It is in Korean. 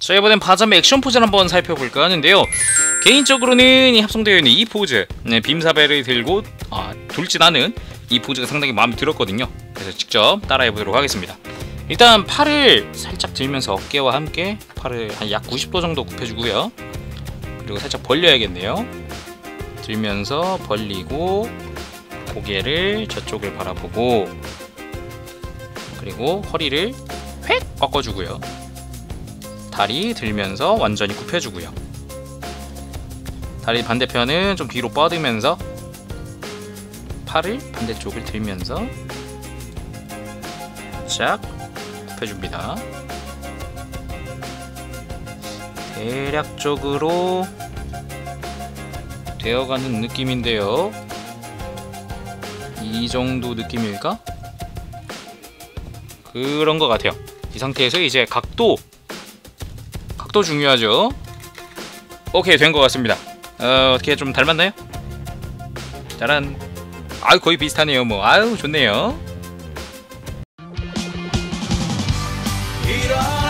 자, 이번엔 바잠의 액션 포즈를 한번 살펴볼까 하는데요. 개인적으로는 이 합성되어 있는 이 포즈, 빔사벨을 들고 돌진하는 이 포즈가 상당히 마음에 들었거든요. 그래서 직접 따라해보도록 하겠습니다. 일단 팔을 살짝 들면서 어깨와 함께 팔을 한 약 90도 정도 굽혀주고요. 그리고 살짝 벌려야겠네요. 들면서 벌리고 고개를 저쪽을 바라보고, 그리고 허리를 획 꺾어주고요. 다리 들면서 완전히 굽혀주고요. 다리 반대편은 좀 뒤로 뻗으면서 팔을 반대쪽을 들면서 쫙 굽혀줍니다. 대략적으로 되어가는 느낌인데요. 이 정도 느낌일까? 그런 것 같아요. 이 상태에서 이제 각도 중요하죠. 오케이, 된 것 같습니다. 어떻게 좀 닮았나요? 짜란. 아유, 거의 비슷하네요. 뭐 아유, 좋네요.